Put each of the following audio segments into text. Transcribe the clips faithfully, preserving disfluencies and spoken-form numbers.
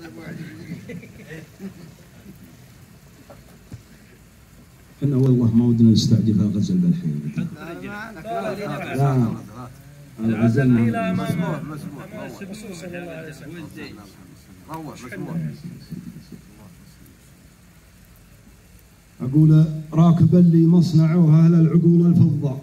احنا والله ما ودنا نستعجل الغزل بالحين. لا الغزل مسموح مسموح الرسول صلى الله عليه وسلم روح مسموح. اقول راكبا لي مصنعه اهل العقول الفضه،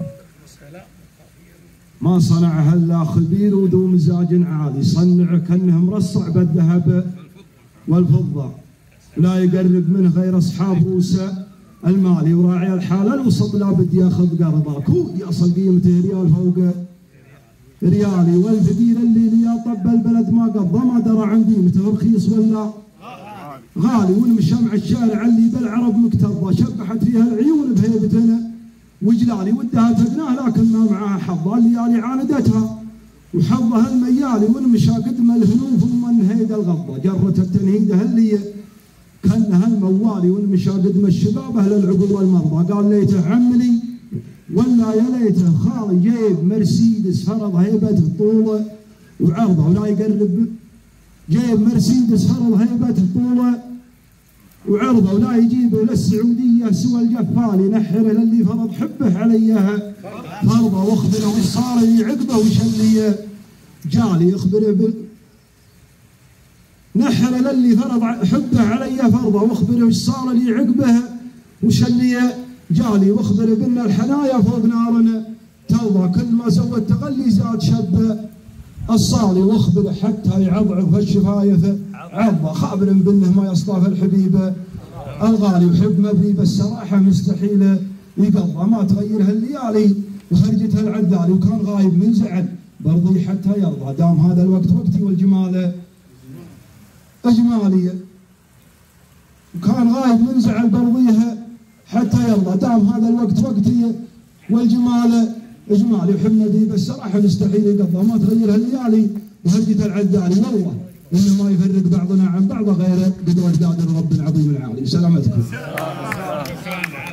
ما صنعها الا خبير وذو مزاج عالي، صنعه كانه مرصع بالذهب والفضه، لا يقرب منه غير اصحاب روسه المالي، وراعي الحاله الوسط لا بدي ياخذ قرضه، كود يصل قيمته ريال فوق ريالي، والفقير اللي ليا طب البلد ما قضى ما درى عن قيمته رخيص ولا غالي، والمشمع الشارع اللي بالعرب مكتظه، شبحت فيها العيون بهيبتنا وجلالي، ودها تقناه لكن ما معها حظها، الليالي عاندتها وحظها الميالي، والمشى قدم الهنوف ومن هيد الغضه، جرت التنهيده اللي كانها الموالي، والمشى قدم الشباب اهل العقول والمرضى، قال ليته عملي ولا يا ليته خالي جيب مرسيدس فرض هيبته طوله وعرضه، ولا يقرب جيب مرسيدس فرض هيبته طوله وعرضه، ولا يجيبه للسعوديه سوى الجفال، ينحره للي فرض حبه عليها فرضه، واخبره وش صار لي عقبه وش اللي جالي، يخبره بال نحر للي فرض حبه علي فرضه، واخبره وش صار لي عقبه وش اللي جالي، واخبره بان الحنايا فوق نارنا توضى، كل ما سوى التغلي زاد شبه الصالي، واخبره حتى يعضعض الشفايف عضه، خابر بانه ما يصطاف الحبيب الغالي، وحب مبني بالسراحه مستحيل يقضى، ما تغيرها الليالي وخرجتها العذالي، وكان غايب من زعل برضي حتى يرضى، دام هذا الوقت وقتي والجمال اجمالي، وكان غايب من زعل برضيها حتى يرضى، دام هذا الوقت وقتي والجمال اجمالي، وحب مبني بالسراحه مستحيل يقضى، ما تغيرها الليالي وخرجتها العذالي، والله إنه ما يفرق بعضنا عن بعض غير قدرة قادر رب العظيم العالي. سلامتكم.